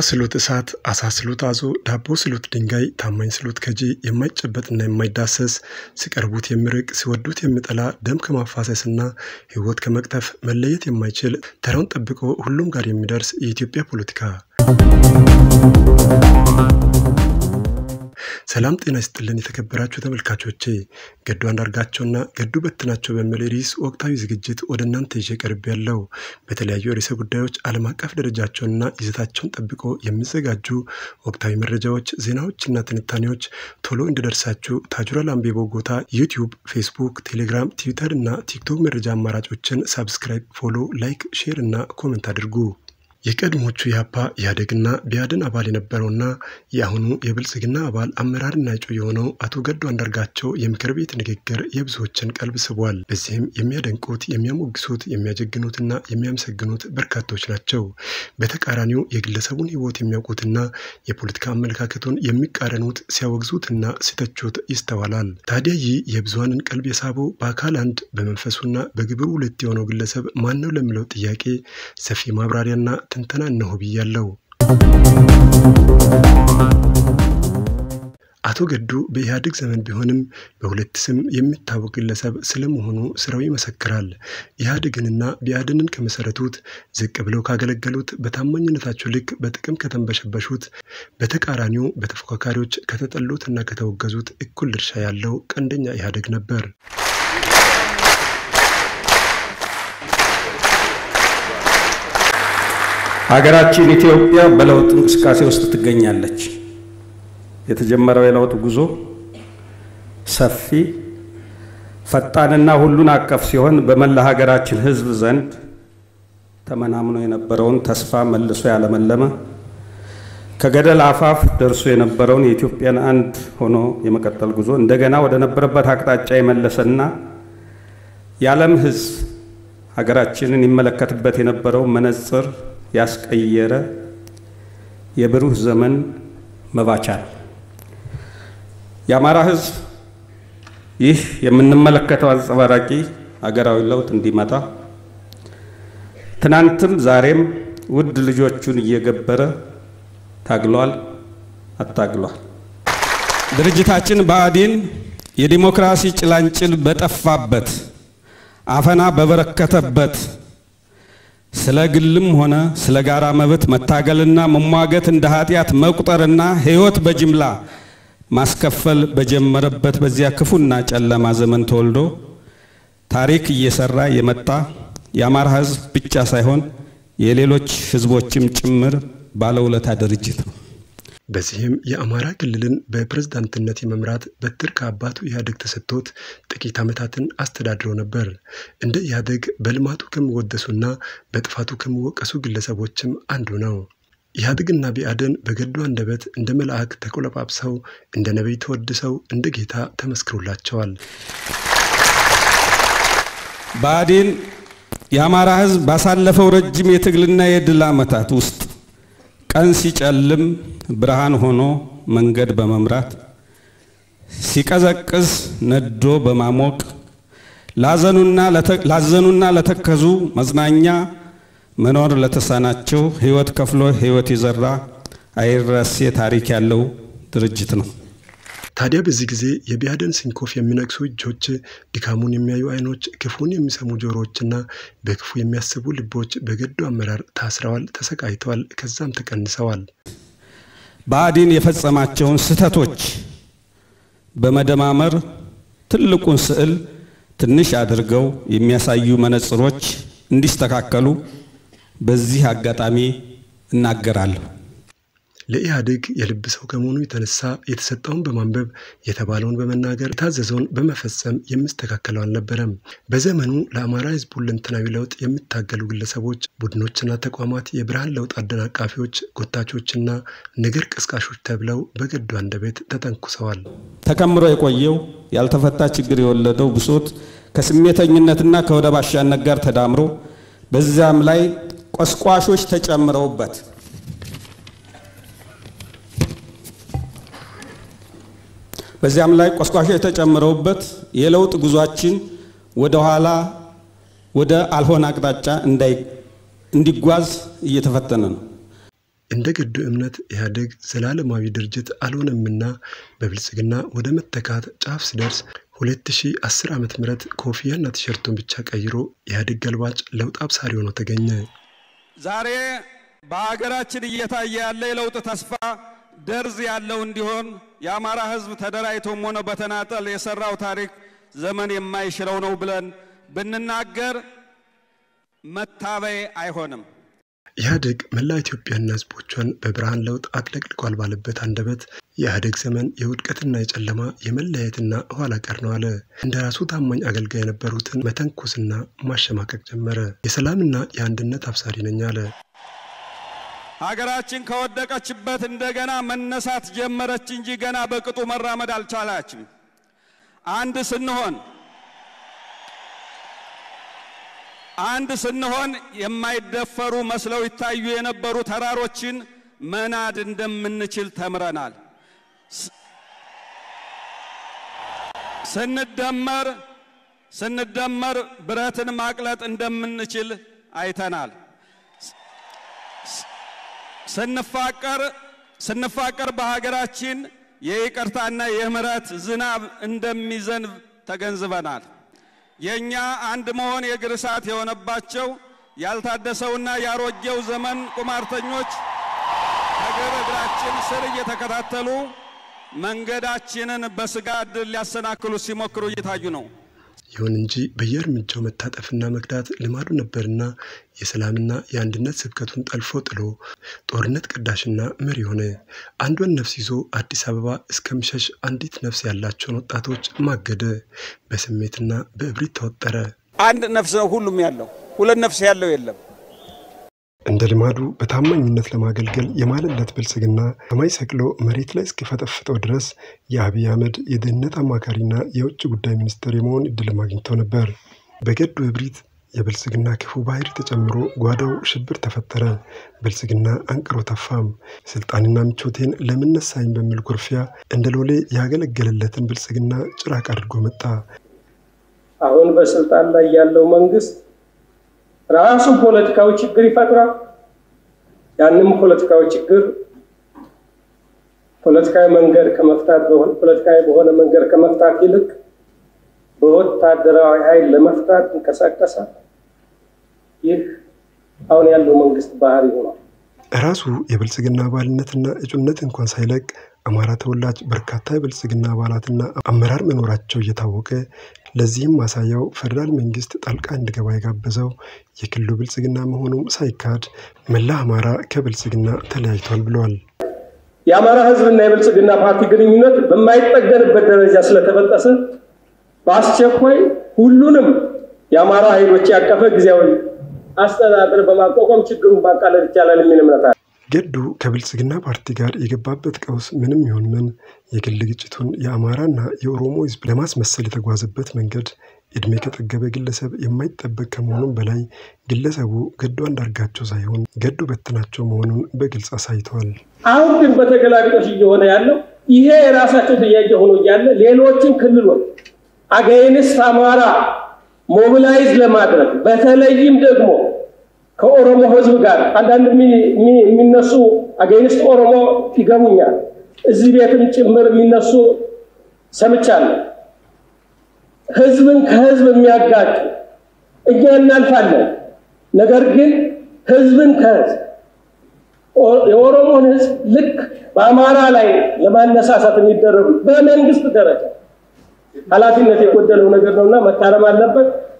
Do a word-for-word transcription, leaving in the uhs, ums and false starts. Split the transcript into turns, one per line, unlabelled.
ስሉት እሳት አሳስሉት አዞ ዳቦ ስሉት ድንጋይ ታማኝ ስሉት ከጂ የማይጨበጥና የማይዳሰስ ሲቀርቡት የሚርቅ ሲወዱት የሚጠላ ደም ከማፋሰስና ህይወት ከመቅጠፍ መለየት የማይችል ተራውን ጠብቆ ሁሉም ጋር የሚደርስ የኢትዮጵያ ፖለቲካ ሰላም ጤና ይስጥልን የተከበራችሁ ተመልካቾቼ ገዱ አንዳርጋቸውና ገዱ በትናቸው በሚል ርዕስ ወቅታዊ ዝግጅት ወደናንተ ይዤ ቀርብ ያለው በተለያዩ ርዕሰ ጉዳዮች ዓለም አቀፍ ደረጃቸውንና ይዘታቸውን ጠብቆ የሚዘጋጁ ወቅታዊ መረጃዎች ዜናዎችና ትንታኔዎች ቶሎ እንዲደርሳችሁ ታጁራ ላምቤቦ ጎታ ዩቲዩብ ፌስቡክ ቴሌግራም ትዊተር እና ቲክቶክ መረጃ አማራጮችን ሰብስክራይብ ፎሎ ላይክ ሼር እና ኮሜንት አድርጉ የቀድሞቹ ያፓ ያደግና ቢያድን አባል የነበረውና ያሁኑ የብልጽግና አባል አመራርና እጩ የሆነው አቶ ገዱ አንዳርጋቸው የምክር ቤት ንግግር የብዙዎችን ቀልብ ስቧል። በዚህም የሚያደንቁት የሚያሞግሱት የሚያጀግኑትና የሚያመሰግኑት በርካቶች ናቸው። በተቃራኒው የግለሰቡን ህይወት የሚያውቁትና የፖለቲካ አመለካከቱን የሚቃረኑት ሲያወግዙትና ሲተቹት ይስተዋላል። ታዲያ ይህ የብዙሃንን ቀልብ የሳበው በአካል አንድ በመንፈሱና በግብሩ ሁለት የሆነው ግለሰብ ማን ነው ለሚለው ጥያቄ ሰፊ ማብራሪያና ተንተና ነው ብያለው። አቶ ገዱ በኢህአዴግ ዘመን ቢሆንም በሁለት ስም የሚታወቅ ግለሰብ ስለመሆኑ ስራው ይመሰክራል። ኢህአዴግንና ቢያድንን ከመሰረቱት ዝቅ ብለው ካገለገሉት በታማኝነታቸው ልክ በጥቅም ከተንበሸበሹት በተቃራኒው በተፎካካሪዎች ከተጠሉትና ከተወገዙት እኩል ድርሻ ያለው ቀንደኛ ኢህአዴግ ነበር።
ሀገራችን ኢትዮጵያ በለውጥ እንቅስቃሴ ውስጥ ትገኛለች። የተጀመረው የለውጥ ጉዞ ሰፊ ፈጣንና ሁሉን አቀፍ ሲሆን በመላ ሀገራችን ህዝብ ዘንድ ተመናምኖ የነበረውን ተስፋ መልሶ ያለመለመ ከገደል አፋፍ ደርሶ የነበረውን የኢትዮጵያን አንድ ሆኖ የመቀጠል ጉዞ እንደገና ወደ ነበረበት አቅጣጫ የመለሰና የዓለም ህዝብ ሀገራችንን ይመለከትበት የነበረው መነጽር ያስቀየረ የብሩህ ዘመን መባቻ የአማራ ህዝብ ይህ የምንመለከተው አንጸባራቂ ሀገራዊ ለውጥ እንዲመጣ ትናንትም ዛሬም ውድ ልጆቹን እየገበረ ታግሏል አታግሏል። ድርጅታችን ብአዴን የዲሞክራሲ ጭላንጭል በጠፋበት አፈና በበረከተበት ስለ ግልም ሆነ ስለ ጋራ መብት መታገልና መሟገት እንደ ኃጢያት መቁጠርና ህይወት በጅምላ ማስከፈል በጀመረበት በዚያ ክፉና ጨለማ ዘመን ተወልዶ ታሪክ እየሰራ የመጣ የአማራ ህዝብ ብቻ ሳይሆን የሌሎች ህዝቦችም ጭምር ባለውለታ ድርጅት ነው።
በዚህም የአማራ ክልልን በፕሬዝዳንትነት የመምራት በትር ከአባቱ ኢህአዴግ ተሰጥቶት ጥቂት ዓመታትን አስተዳድሮ ነበር። እንደ ኢህአዴግ በልማቱ ከሚወደሱና በጥፋቱ ከሚወቀሱ ግለሰቦችም አንዱ ነው። ኢህአዴግና ቢያድን በገዱ አንደበት እንደ መልአክ ተቆለጳጵሰው እንደ ነብይ ተወድሰው እንደ ጌታ ተመስክሮላቸዋል።
ብአዴን የአማራ ህዝብ ባሳለፈው ረጅም የትግልና የድል ዓመታት ውስጥ ቀን ሲጨልም ብርሃን ሆኖ መንገድ በመምራት ሲቀዘቅዝ ነዶ በማሞቅ ላዘኑና ላዘኑና ለተከዙ መዝናኛ መኖር ለተሳናቸው ህይወት ከፍሎ ህይወት ይዘራ አይረሴ ታሪክ ያለው ድርጅት ነው።
ታዲያ በዚህ ጊዜ የቢያድን ሲንኮፍ የሚነክሱ እጆች ድካሙን የሚያዩ አይኖች ክፉን የሚሰሙ ጆሮዎችና በክፉ የሚያስቡ ልቦች በገዱ አመራር ታስረዋል ተሰቃይተዋል ከዛም ተቀንሰዋል።
ብአዴን የፈጸማቸውን ስተቶች በመደማመር ትልቁን ስዕል ትንሽ አድርገው የሚያሳዩ መነጽሮች እንዲስተካከሉ በዚህ አጋጣሚ እናገራለሁ።
ለኢህአዴግ የልብ ሰው ከመሆኑ የተነሳ የተሰጠውን በማንበብ የተባለውን በመናገር የታዘዘውን በመፈጸም የሚስተካከለው አልነበረም። በዘመኑ ለአማራ ህዝብ ሁለንተናዊ ለውጥ የሚታገሉ ግለሰቦች ቡድኖችና ተቋማት የብርሃን ለውጥ አደናቃፊዎች ጎታቾችና ነገር ቀስቃሾች ተብለው በገዱ አንደበት ተጠንኩሰዋል።
ተከምሮ የቆየው ያልተፈታ ችግር የወለደው ብሶት ከስሜተኝነትና ከወደብ አሻነት ጋር ተዳምሮ በዛም ላይ ቆስቋሾች ተጨምረውበት በዚያም ላይ ቆስቋሾች የተጨመረውበት የለውጥ ጉዟችን ወደ ኋላ ወደ አልሆነ አቅጣጫ እንዳይ እንዲጓዝ እየተፈተነ ነው።
እንደ ገዱ እምነት ኢህአዴግ ዘላለማዊ ድርጅት አልሆነምና በብልጽግና ወደ መተካት ጫፍ ሲደርስ ሁለት ሺህ አስር ዓመተ ምህረት ኮፍያና ቲሸርቱን ብቻ ቀይሮ ኢህአዴግ ገልባጭ ለውጥ አብሳሪ ሆኖ ተገኘ።
ዛሬ በአገራችን እየታየ ያለ የለውጥ ተስፋ ደርዝ ያለው እንዲሆን የአማራ ህዝብ ተደራጅቶም ሆነ በተናጠል የሰራው ታሪክ ዘመን የማይሽረው ነው ብለን ብንናገር መታበይ አይሆንም።
ኢህአዴግ መላ ኢትዮጵያና ህዝቦቿን በብርሃን ለውጥ አጥለቅልቋል ባለበት አንደበት የኢህአዴግ ዘመን የውድቀትና የጨለማ የመለያየትና ኋላ ቀር ነው አለ። እንደራሱ ታማኝ አገልጋይ የነበሩትን መተንኮስና ማሸማቀቅ ጀመረ። የሰላምና የአንድነት አብሳሪ ነኝ አለ።
ሀገራችን ከወደቀችበት እንደገና መነሳት ጀመረች እንጂ ገና በቅጡ መራመድ አልቻለችም። አንድ ስንሆን አንድ ስንሆን የማይደፈሩ መስለው ይታዩ የነበሩ ተራሮችን መናድ እንደምንችል ተምረናል። ስንደመር ስንደመር ብረትን ማቅለጥ እንደምንችል አይተናል። ስንፋቀር ስንፋቀር በሀገራችን የይቅርታና የምህረት ዝናብ እንደሚዘንብ ተገንዝበናል። የኛ አንድ መሆን የግርሳት የሆነባቸው ያልታደሰውና ያሮጌው ዘመን ቁማርተኞች ከግርግራችን ስር እየተከታተሉ መንገዳችንን በስጋት ሊያሰናክሉ ሲሞክሩ እየታዩ ነው።
ይሁን እንጂ በየእርምጃው መታጠፍና መክዳት ልማዱ ነበርና የሰላምና የአንድነት ስብከቱን ጠልፎ ጥሎ ጦርነት ቀዳሽና መሪ ሆነ። አንዱን ነፍስ ይዞ አዲስ አበባ እስከምሸሽ አንዲት ነፍስ ያላቸውን ወጣቶች ማገደ። በስሜትና በእብሪት ተወጠረ።
አንድ ነፍስ ነው ሁሉም ያለው፣ ሁለት ነፍስ ያለው የለም።
እንደ ልማዱ በታማኝነት ለማገልገል የማለለት ብልጽግና ሰማይ ሰቅሎ መሬት ላይ እስኪፈጠፍጠው ድረስ የአብይ አህመድ የደህንነት አማካሪና የውጭ ጉዳይ ሚኒስትር የመሆን እድል አግኝቶ ነበር። በገዱ እብሪት የብልጽግና ክፉ ባህሪ ተጨምሮ ጓዳው ሽብር ተፈጠረ። ብልጽግና አንቅሮ ተፋም። ስልጣንና ምቾቴን ለምን ነሳኝ በሚል ኩርፊያ እንደ ሎሌ ያገለገለለትን ብልጽግና ጭራቅ አድርጎ መጣ።
አሁን በስልጣን ላይ ያለው መንግስት ራሱ ፖለቲካዊ ችግር ይፈጥራል። ያንንም ፖለቲካዊ ችግር ፖለቲካዊ መንገድ ከመፍታት በሆነ ፖለቲካዊ በሆነ መንገድ ከመፍታት ይልቅ በወታደራዊ ኃይል ለመፍታት እንቀሳቀሳል። ይህ አሁን ያለው መንግስት ባህሪ ሆኗል።
ራሱ የብልጽግና አባልነትና እጩነት እንኳን ሳይለቅ አማራ ተወላጅ በርካታ የብልጽግና አባላትና አመራር መኖራቸው እየታወቀ ለዚህም ማሳያው ፌደራል መንግስት ጣልቃ እንዲገባ የጋበዘው የክልሉ ብልጽግና መሆኑም ሳይካድ መላ አማራ ከብልጽግና ተለያይቷል ብለዋል።
የአማራ ህዝብና የብልጽግና ፓርቲ ግንኙነት በማይጠገንበት ደረጃ ስለተበጠሰ በአስቸኳይ ሁሉንም የአማራ ኃይሎች ያቀፈ ጊዜያዊ አስተዳደር በማቋቋም ችግሩን ማቃለል ይቻላል የሚል እምነት አለ።
ገዱ ከብልጽግና ፓርቲ ጋር የገባበት ቀውስ ምንም ይሁን ምን የግል ግጭቱን የአማራና የኦሮሞ ህዝብ ለማስመሰል የተጓዘበት መንገድ እድሜ ከጠገበ ግለሰብ የማይጠበቅ ከመሆኑም በላይ ግለሰቡ ገዱ አንዳርጋቸው ሳይሆን ገዱ በትናቸው መሆኑን በግልጽ አሳይተዋል።
አሁን ግን በተገላቢጦሽ እየሆነ ያለው ይሄ የራሳቸው ጥያቄ ሆኖ ያለ ሌሎችን ክልሎች አጋይንስት አማራ ሞቢላይዝ ለማድረግ በተለይም ደግሞ ከኦሮሞ ህዝብ ጋር አንዳንድ የሚነሱ አጋይንስት ኦሮሞ ይገሙኛል እዚህ ቤትም ጭምር የሚነሱ ሰምቻለሁ። ህዝብን ከህዝብ የሚያጋጭ እኛ እናልፋለን። ነገር ግን ህዝብን ከህዝብ የኦሮሞን ህዝብ ልክ በአማራ ላይ ለማነሳሳት የሚደረጉ በመንግስት ደረጃ ኃላፊነት የጎደለው ነገር ነውና መታረም አለበት።